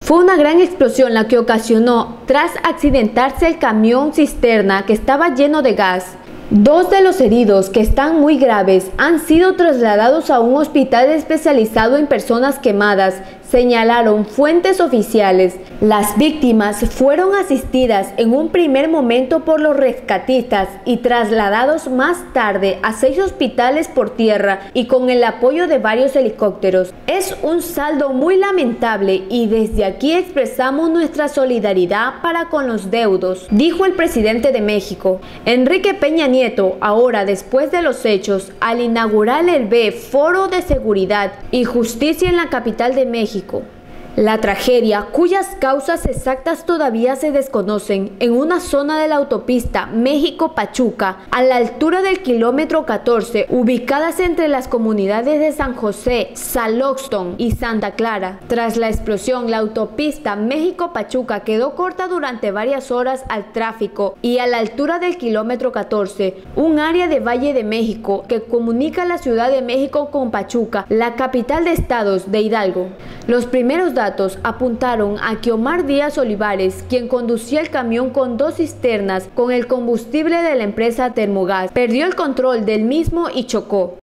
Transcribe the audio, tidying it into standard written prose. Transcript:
Fue una gran explosión la que ocasionó tras accidentarse el camión cisterna que estaba lleno de gas. Dos de los heridos, que están muy graves, han sido trasladados a un hospital especializado en personas quemadas, señalaron fuentes oficiales. Las víctimas fueron asistidas en un primer momento por los rescatistas y trasladados más tarde a 6 hospitales por tierra y con el apoyo de varios helicópteros. Es un saldo muy lamentable y desde aquí expresamos nuestra solidaridad para con los deudos, dijo el presidente de México, Enrique Peña Nieto, ahora después de los hechos, al inaugurar el Foro de Seguridad y Justicia en la capital de México. La tragedia, cuyas causas exactas todavía se desconocen, en una zona de la autopista México-Pachuca, a la altura del kilómetro 14, ubicadas entre las comunidades de San José, Saloxton y Santa Clara. Tras la explosión, la autopista México-Pachuca quedó corta durante varias horas al tráfico y a la altura del kilómetro 14, un área de Valle de México que comunica la Ciudad de México con Pachuca, la capital de estados de Hidalgo. Los primeros datos apuntaron a que Omar Díaz Olivares, quien conducía el camión con 2 cisternas con el combustible de la empresa Termogas, perdió el control del mismo y chocó.